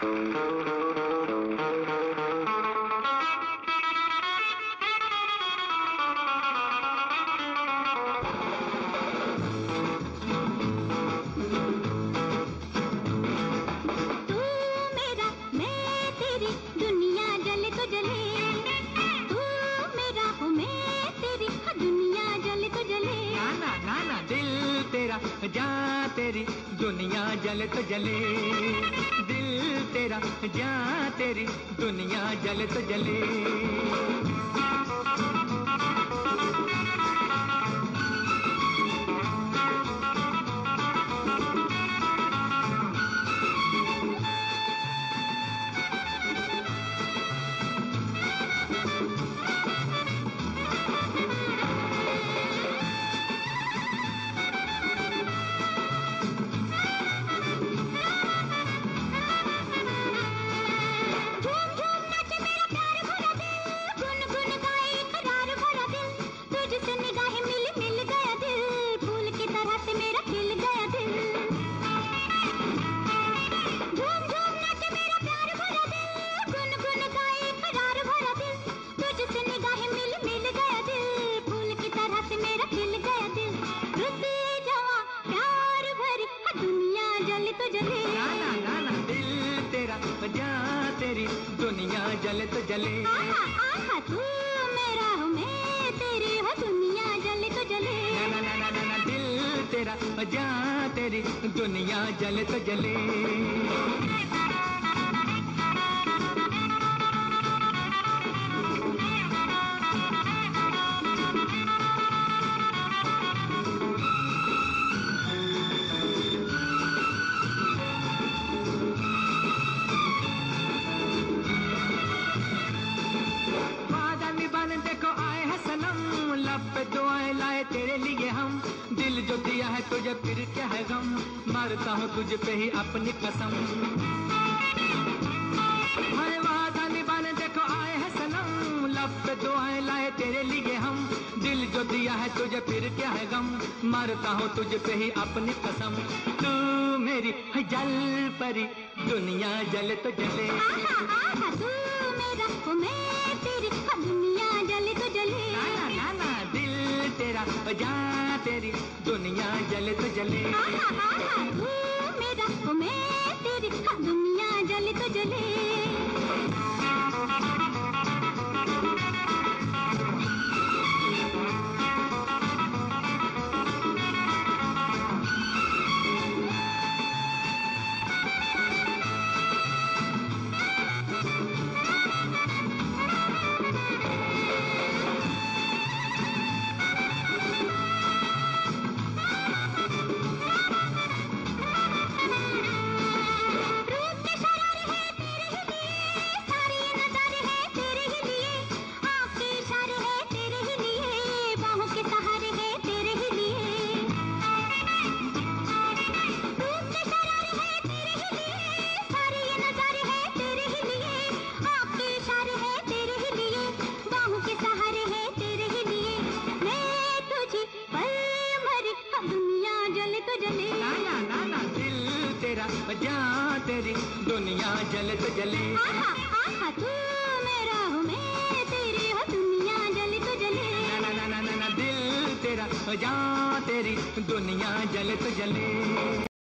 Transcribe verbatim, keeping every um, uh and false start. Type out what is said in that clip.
जान तेरी दुनिया जले तो जले, दिल तेरा जान तेरी दुनिया जले तो जले। जान तेरी दुनिया जले तो जले। आहा आहा तू मेरा हूँ मैं तेरी हो दुनिया जले तो जले। ना ना ना ना ना दिल तेरा जान तेरी दुनिया जले तो जले। पे दुआएं लाए तेरे लिए हम, दिल जो दिया है तुझे फिर क्या है गम, मारता हूँ तुझ पे ही अपनी कसम। हमें वादा निभाने देखो आए हैं सनम, लब पे दुआएं लाए तेरे लिए हम, दिल जो दिया है तुझे फिर क्या है गम, मारता हूँ तुझ पे ही अपनी कसम। तू मेरी है जल परी दुनिया जले तो जले। आहा आहा तू मेरा हूँ मैं तेरी हो दुनिया जले तो जले। ना ना ना दिल तेरा जान तेरी दुनिया जले तो जले। आहा आहा तू मेरा हूँ मैं तेरी हो दुनिया जले तो जले। जान तेरी दुनिया जले तो जले। आहा आहा तू मेरा हूँ मैं तेरी हो दुनिया जले तो जले। ना ना ना ना ना दिल तेरा जान तेरी दुनिया जले तो जले।